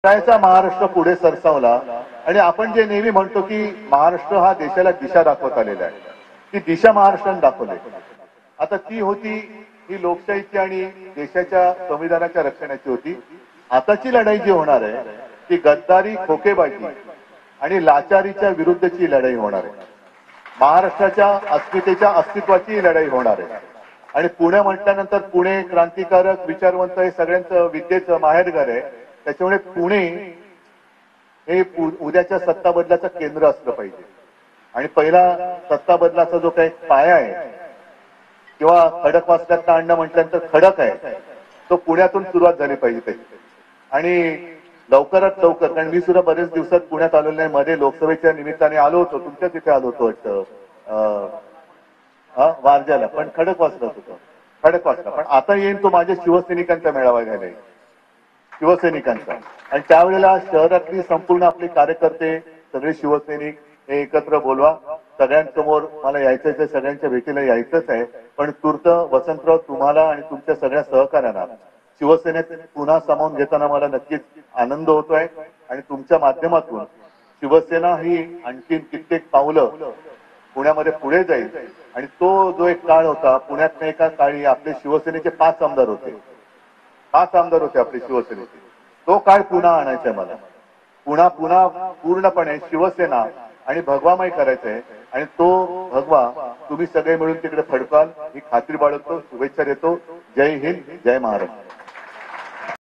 करायचा महाराष्ट्र पुढे सरसावला आणि आपण जे नेहमी म्हणतो की महाराष्ट्र हा देशाला दिशा दाखवत आलेला आहे, ती दिशा महाराष्ट्राने दाखवली. आता ती होती ही लोकशाहीची आणि देशाच्या संविधानाच्या रक्षणाची होती. आताची लढाई जी होणार आहे ती गद्दारी, खोकेबाजी आणि लाचारीच्या विरुद्धची लढाई होणार आहे. महाराष्ट्राच्या अस्मितेच्या अस्तित्वाची लढाई होणार आहे. आणि पुणे म्हटल्यानंतर पुणे क्रांतिकारक, विचारवंत हे सगळ्यांचं विद्येचं माहेरघर आहे. त्याच्यामुळे पुणे हे उद्याच्या सत्ता बदलाचं केंद्र असलं पाहिजे. आणि पहिला सत्ता बदलाचा जो काही पाया आहे किंवा खडकवासल्यात आणणं म्हटल्यानंतर खडक आहे तो पुण्यातून सुरुवात झाली पाहिजे त्याची. आणि लवकरात लवकर, कारण मी सुद्धा बरेच दिवसात पुण्यात आलेलो नाही, मध्ये लोकसभेच्या निमित्ताने आलो होतो, तुमच्या तिथे आलो होतो वाटतं वारजाला, पण खडकवासलाच होतो, खडकवासला. पण आता येईन तो माझ्या शिवसैनिकांचा मेळावा घ्यायला, शिवसैनिकांचा. आणि त्यावेळेला शहरातली संपूर्ण आपले कार्यकर्ते, सगळे शिवसैनिक हे एकत्र बोलवा. सगळ्यांसमोर मला यायचंच आहे, सगळ्यांच्या भेटीला यायचंच आहे. पण तूर्त वसंतराव, तुम्हाला आणि तुमच्या सगळ्या सहकार्यांना शिवसेनेत पुन्हा सामावून घेताना मला नक्कीच आनंद होतोय. आणि तुमच्या माध्यमातून शिवसेना ही आणखी कित्येक पावलं पुण्यामध्ये पुढे जाईल. आणि तो जो एक काळ होता, पुण्यात एका काळी आपले शिवसेनेचे 5 आमदार होते, 5 आमदार होते आपले शिवसेनेचे. तो काळ पुन्हा आणायचा आहे मला. पुन्हा पूर्णपणे शिवसेना आणि भगवामय करायचं आहे. आणि तो भगवा तुम्ही सगळे मिळून तिकडे फडकाल ही खात्री बाळगतो. शुभेच्छा देतो. जय हिंद, जय महाराष्ट्र.